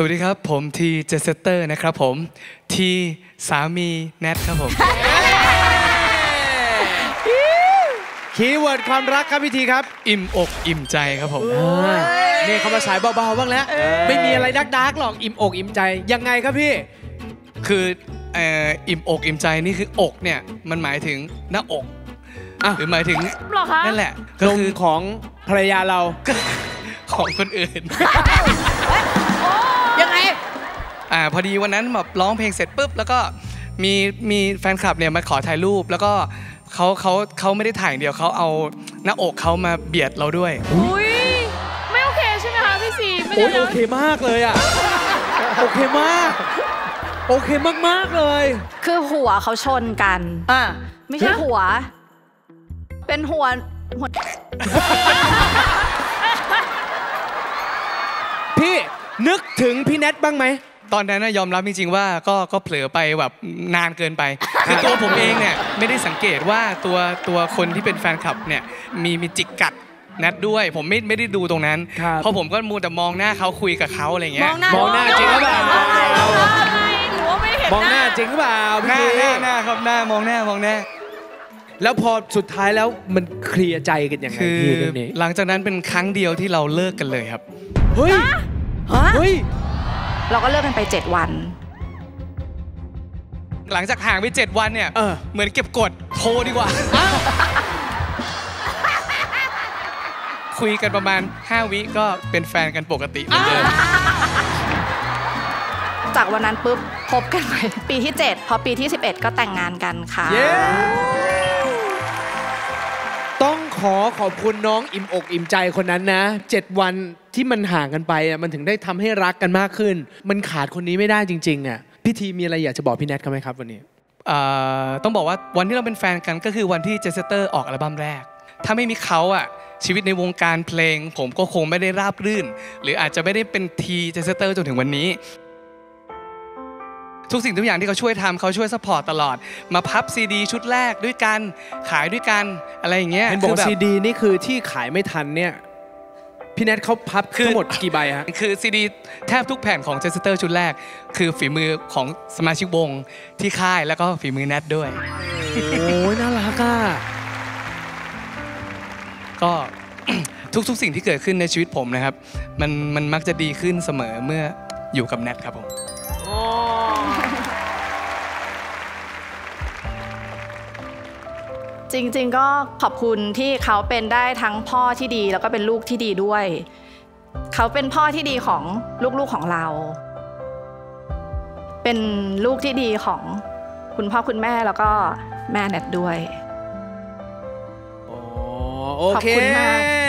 วัสดีครับผมทีเจสเตอร์นะครับผมทีสามีแนทครับผมคีย์เวิร์ดความรักครับพี่ทีครับอิ่มอกอิ่มใจครับผมนี่เขามาสายเบาๆบ้างแล้วไม่มีอะไรดาร์กๆหรอกอิ่มอกอิ่มใจยังไงครับพี่คืออิ่มอกอิ่มใจนี่คืออกเนี่ยมันหมายถึงหน้าอกหรือหมายถึงนั่นแหละก็คือของภรรยาเราของคนอื่นยังไงพอดีวันนั้นแบบร้องเพลงเสร็จปุ๊บแล้วก็มีแฟนคลับเนี่ยมาขอถ่ายรูปแล้วก็เขาไม่ได้ถ่ายอย่างเดียวเขาเอาหน้าอกเขามาเบียดเราด้วยอุ้ยไม่โอเคใช่ไหมคะพี่ซีไม่ได้โอเคมากเลยอ่ะโอเคมากโอเคมากๆเลยคือหัวเขาชนกันไม่ใช่หัวเป็นหัวพี่นึกถึงพี่แนทบ้างไหมตอนนั้นยอมรับจริงๆว่าก็เผลอไปแบบนานเกินไปคือตัวผมเองเนี่ยไม่ได้สังเกตว่าตัวคนที่เป็นแฟนคลับเนี่ยมีจิกกัดแนทด้วยผมไม่ได้ดูตรงนั้นเพราะผมก็มัวแต่มองหน้าเขาคุยกับเขาอะไรเงี้ยมองหน้าจริงหรือเปล่าหรือว่าไม่เห็นมองหน้าจริงหรือเปล่าหน้าครับหน้ามองหน้าแล้วพอสุดท้ายแล้วมันเคลียร์ใจกันยังไงพี่เรื่องนี้หลังจากนั้นเป็นครั้งเดียวที่เราเลิกกันเลยครับเฮ้ยเราก็เลิกกันไป7 วันหลังจากห่างไป7 วันเนี่ยเหมือนเก็บกดโทรดีกว่าคุยกันประมาณ5 วิก็เป็นแฟนกันปกติเหมือนเดิมจากวันนั้นปุ๊บพบกันไปปีที่7พอปีที่11ก็แต่งงานกันค่ะต้องขอบคุณน้องอิ่มอกอิ่มใจคนนั้นนะ7 วันที่มันห่างกันไปมันถึงได้ทำให้รักกันมากขึ้นมันขาดคนนี้ไม่ได้จริงๆอ่ะพี่ทีมีอะไรอยากจะบอกพี่แนทเขาไหมครับวันนี้ต้องบอกว่าวันที่เราเป็นแฟนกันก็คือวันที่เจสเตอร์ออกอัลบั้มแรกถ้าไม่มีเขาอ่ะชีวิตในวงการเพลงผมก็คงไม่ได้ราบรื่นหรืออาจจะไม่ได้เป็นทีเจสเตอร์จนถึงวันนี้ทุกสิ่งทุกอย่างที่เขาช่วยทำเขาช่วยซัพพอร์ตตลอดมาพับซีดีชุดแรกด้วยกันขายด้วยกันอะไรอย่างเงี้ยเห็นบอกซีดีนี่คือที่ขายไม่ทันเนี่ยพี่แนทเขาพับทั้งหมดกี่ใบฮะคือซีดีแทบทุกแผ่นของเจสเตอร์ชุดแรกคือฝีมือของสมาชิกวงที่ค่ายแล้วก็ฝีมือแนทด้วยโอ้ยน่ารักอ่ะก็ ทุกสิ่งที่เกิดขึ้นในชีวิตผมนะครับมันมักจะดีขึ้นเสมอเมื่ออยู่กับแนทครับผมจริงๆก็ขอบคุณที่เขาเป็นได้ทั้งพ่อที่ดีแล้วก็เป็นลูกที่ดีด้วยเขาเป็นพ่อที่ดีของลูกๆของเราเป็นลูกที่ดีของคุณพ่อคุณแม่แล้วก็แม่แนทด้วยโอเคขอบคุณมาก